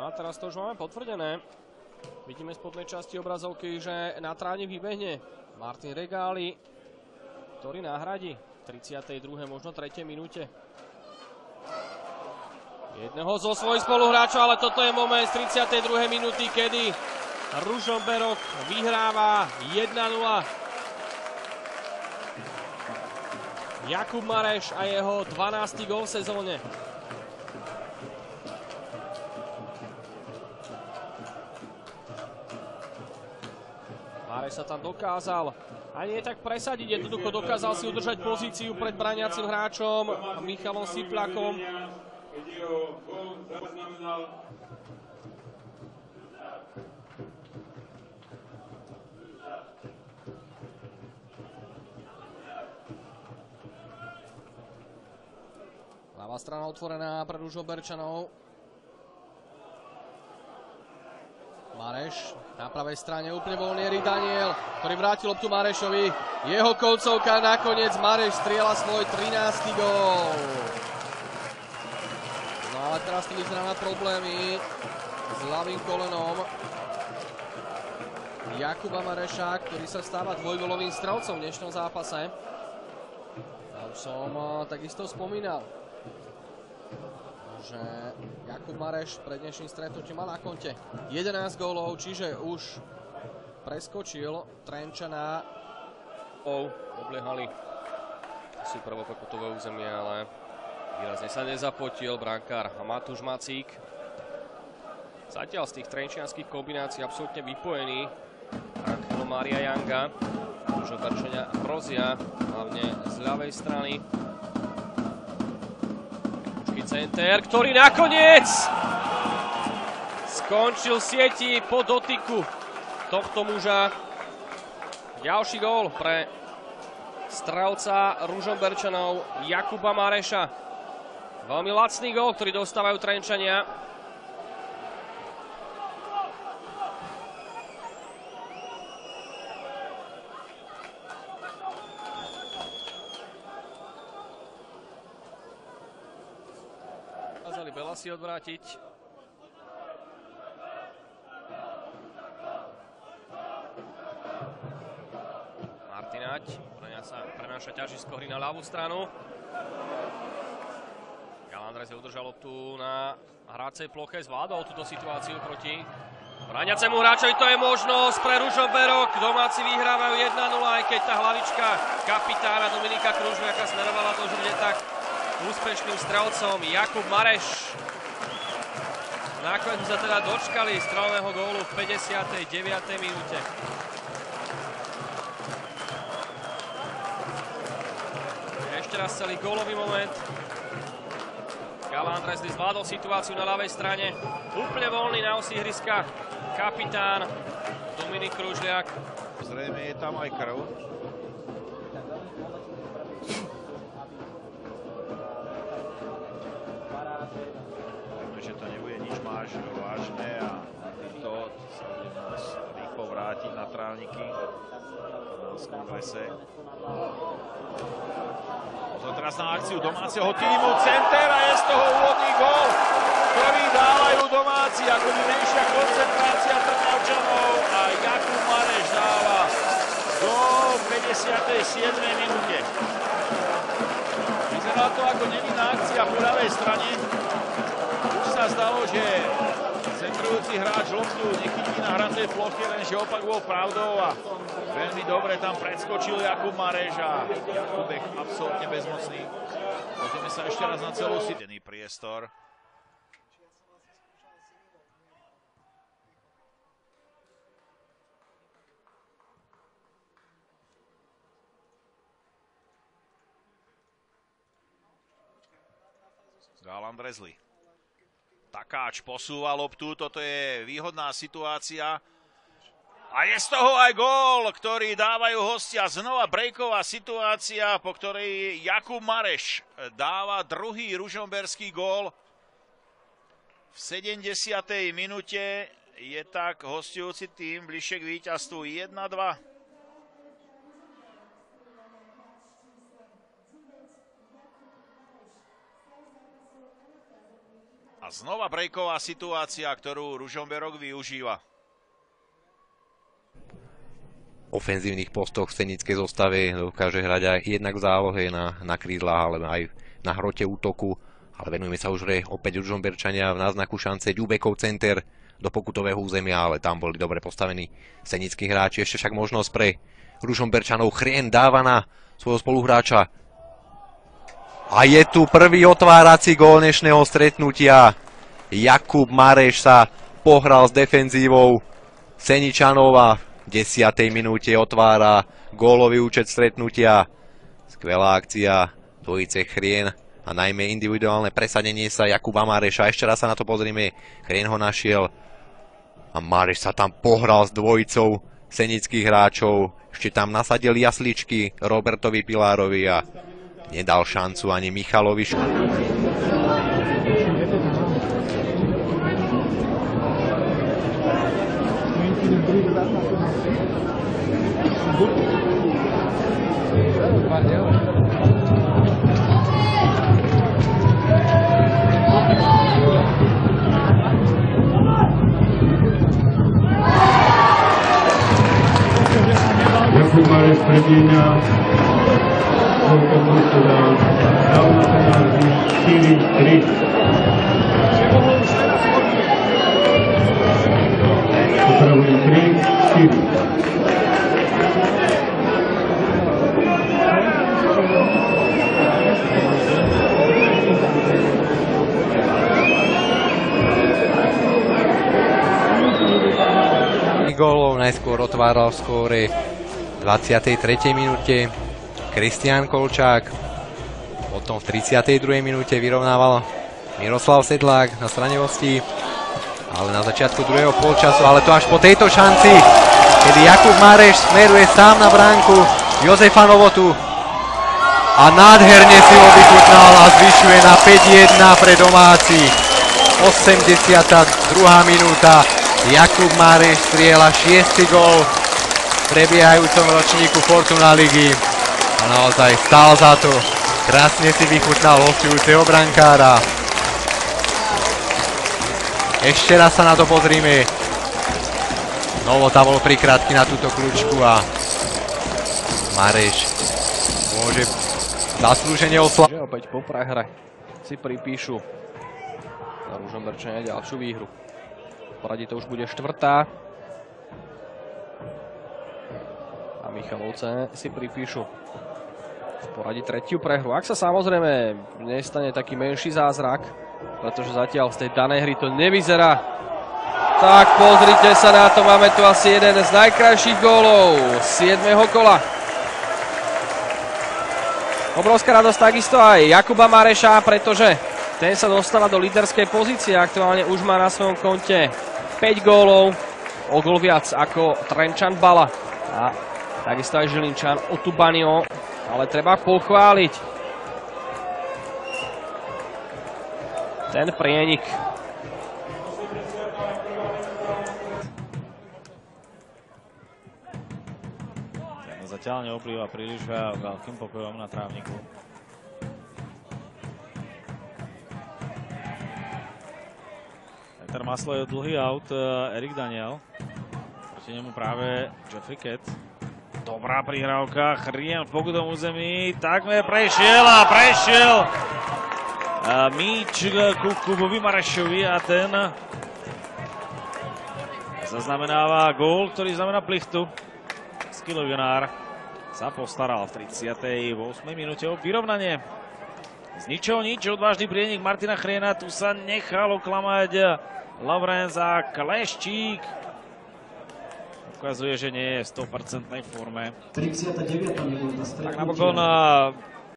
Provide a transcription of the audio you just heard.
A teraz to už máme potvrdené. Vidíme z spodnej časti obrazovky, že na trávnik vybehne Martin Regáli, ktorý nahradí v 32. možno 3. minúte jedného zo svojich spoluhráčov, ale toto je moment z 32. minúty, kedy Ružomberok vyhráva 1-0. Jakub Mareš a jeho 12. gól v sezóne. Mareš sa tam dokázal ani nie tak presadiť, jednoducho dokázal si udržať pozíciu pred brániacim hráčom Michalom Sipľakom. Ľavá strana otvorená pre Ružomberčanov. Mareš na pravej strane úplne voľný Erik Daniel, ktorý vrátil loptu Marešovi. Jeho koncovka, nakoniec Mareš strieľa svoj 13. gól. No ale teraz to vyzerá na problémy s ľavým kolenom Jakuba Mareša, ktorý sa stáva dvojgólovým strelcom v dnešnom zápase. Ja už som takisto spomínal, že Jakub Mareš pred dnešným stretnutím má na konte 11 gólov, čiže už preskočil Trenčana. Obliehali si prvopokutové územie, ale výrazne sa nezapotil brankár Matúš Macík. Zatiaľ z tých trenčianskych kombinácií absolútne vypojený Angelo Mária Janga. Ružomberčania hrozia, hlavne z ľavej strany. Center, ktorý nakoniec skončil v sieti po dotyku tohto muža. Ďalší gól pre strelca Ružomberčanov Jakuba Mareša. Veľmi lacný gól, ktorý dostávajú Trenčania. Bela si odvrátiť. Martinať prenáša ťažisko hry na ľavú stranu. Galandrez udržal loptu na hrácej ploche, zvládol túto situáciu proti brániacemu hráčovi. To je možnosť pre Ružomberok. Domáci vyhrávajú 1-0, aj keď tá hlavička kapitána Dominika Kružňáka smerovala to, že bude tak úspešným strelcom Jakub Mareš. Nakoniec sa teda dočkali strelného gólu v 59. minúte. Ešte raz celý gólový moment. Galandrez zvládol situáciu na ľavej strane. Úplne voľný na osi ihriska kapitán Dominik Kružliak. Zrejme je tam aj krv. Že to nebude nič vážne a to sa bude môcť rýchlo vrátiť na trávniky v Kanálskom lese. Pozor teraz na akciu domáceho týmu, center a je z toho úvodný gól, ktorý dávajú domáci, ako by menšia koncentrácia Trnavčanov a Jakub Mareš dáva gól v 57. minúte. Vyzerá to ako nevinná akcia po ľavej strane. Už sa zdalo, že centrujúci hráč loptu nechytí na hracej ploche, lenže opak bol pravdou a veľmi dobre tam predskočil Jakub Mareš a Jakub je absolútne bezmocný. Pozrieme sa ešte raz na celú situáciu. Priestor. Galandrezli. Takáč posúva loptu, toto je výhodná situácia. A je z toho aj gól, ktorý dávajú hostia. Znova breaková situácia, po ktorej Jakub Mareš dáva druhý ružomberský gól. V 70. minúte je tak hostujúci tým bližšie k víťazstvu 1-2. A A znova breaková situácia, ktorú Ružomberok využíva. V ofenzívnych postoch v scenickej zostave dokáže hrať aj jednak v zálohe na krídlach, ale aj na hrote útoku. Ale venujeme sa už opäť Ružomberčania v náznaku šance. Ďubekov center do pokutového územia, ale tam boli dobre postavení scenickí hráči. Ešte však možnosť pre Ružomberčanov. Chrien dáva na svojho spoluhráča. A je tu prvý otvárací gól dnešného stretnutia. Jakub Mareš sa pohral s defenzívou Seničanov a v 10. minúte otvára gólový účet stretnutia. Skvelá akcia dvojice Chrien a najmä individuálne presadenie sa Jakuba Mareša. Ešte raz sa na to pozrime. Chrien ho našiel a Mareš sa tam pohral s dvojicou senických hráčov. Ešte tam nasadil jasličky Robertovi Pilárovi a nedal šancu ani Michalovi. Jakub Mareš premieňa dal na penálty 4-3. Opravujem 3-4. Gólov najskôr otváral v skóre 23. minúte Kristián Kolčák, potom v 32. minúte vyrovnával Miroslav Sedlák na strane hostí, ale na začiatku druhého polčasu, ale to až po tejto šanci, kedy Jakub Mareš smeruje sám na bránku Jozefa Novotu a nádherne si ho vychutnal a zvyšuje na 5-1 pre domáci. 82. minúta. Jakub Mareš strieľa 6. gól v prebiehajúcom ročníku Fortuna ligy a naozaj stál za to. Krásne si vychutnal hostujúceho brankára. Ešte raz sa na to pozrime. Novota bol prikrátky na túto kľúčku a Mareš môže zaslúžene oslaviť. Opäť po prehre si pripíšu na Ružomberčania ďalšiu výhru. V poradí to už bude 4. A Michalovce si pripíšu v poradí 3. prehru. Ak sa samozrejme nestane taký menší zázrak, pretože zatiaľ z tej danej hry to nevyzerá. Tak pozrite sa na to, máme tu asi jeden z najkrajších gólov 7. kola. Obrovská radosť takisto aj Jakuba Mareša, pretože ten sa dostáva do líderskej pozície. Aktuálne už má na svojom konte 5 gólov, o gól viac ako Trenčan Bala a takisto aj Žilinčan Otubanio, ale treba pochváliť ten prienik. Zatiaľ neoplýva príliš veľkým pokojom na trávniku. Peter Maslo je dlhý aut, Erik Daniel. Proti nemu práve Jeffrey Kett. Dobrá prihrávka, Chrien v pokutovom území. Takmer prešiel míč ku Kubovi Marešovi a ten zaznamenáva gól, ktorý znamená plichtu. Legionár sa postaral v 38. minúte o vyrovnanie. Z ničoho nič, odvážny prienik Martina Chriena, tu sa nechal oklamať Lorenz a Kleščík ukazuje, že nie je v 100% forme. 39. minúta. Tak napokon